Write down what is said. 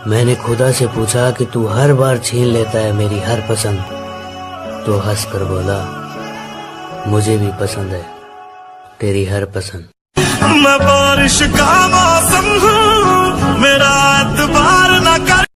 मैंने खुदा से पूछा कि तू हर बार छीन लेता है मेरी हर पसंद, तो हंस कर बोला मुझे भी पसंद है तेरी हर पसंद। मैं बारिश का